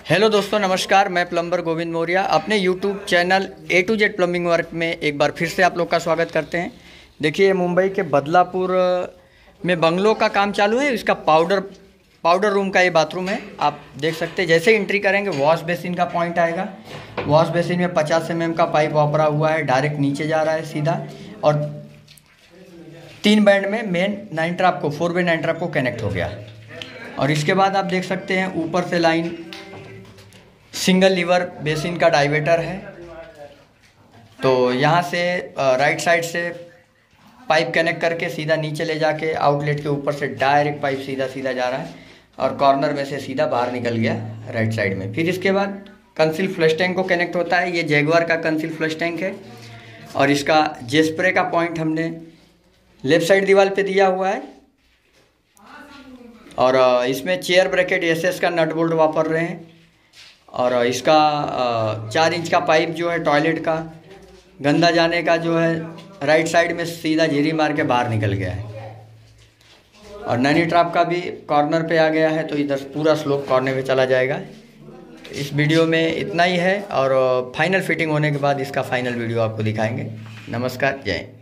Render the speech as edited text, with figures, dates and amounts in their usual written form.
Hello दोस्तों, नमस्कार। मैं प्लम्बर गोविंद मौर्य अपने YouTube channel A to Z plumbing work में एक बार फिर से आप लोग का स्वागत करते हैं। देखिए, मुंबई के बदलापुर में बंगलों का काम चालू है। इसका पाउडर रूम का ये बाथरूम है। आप देख सकते हैं, जैसे एंट्री करेंगे वॉश बेसिन का पॉइंट आएगा। वॉश बेसिन में 50 mm का पाइप वापरा हुआ है, डायरेक्ट नीचे जा रहा है सीधा। और 3 बैंड में मेन 9 ट्रैप को 4 वे 9 ट्रैप को कनेक्ट हो गया। और इसके बाद आप देख सकते हैं ऊपर से लाइन सिंगल लीवर बेसिन का डाइवेटर है। तो यहाँ से राइट साइड से पाइप कनेक्ट करके सीधा नीचे ले जाके आउटलेट के ऊपर से डायरेक्ट पाइप सीधा जा रहा है और कॉर्नर में से सीधा बाहर निकल गया राइट साइड में। फिर इसके बाद कंसील फ्लश टैंक को कनेक्ट होता है। ये जैगुआर का कंसील फ्लश टैंक है और इसका जे स्प्रे का पॉइंट हमने लेफ्ट साइड दीवार पे दिया हुआ है। और इसमें चेयर ब्रैकेट SS का नट बोल्ट वापर रहे हैं। और इसका 4 इंच का पाइप जो है टॉयलेट का गंदा जाने का जो है राइट साइड में सीधा झिरी मार के बाहर निकल गया है। और नैनी ट्रैप का भी कॉर्नर पे आ गया है, तो इधर पूरा स्लोप कॉर्नर में चला जाएगा। इस वीडियो में इतना ही है और फाइनल फिटिंग होने के बाद इसका फाइनल वीडियो आपको दिखाएंगे। नमस्कार, जय हिंद।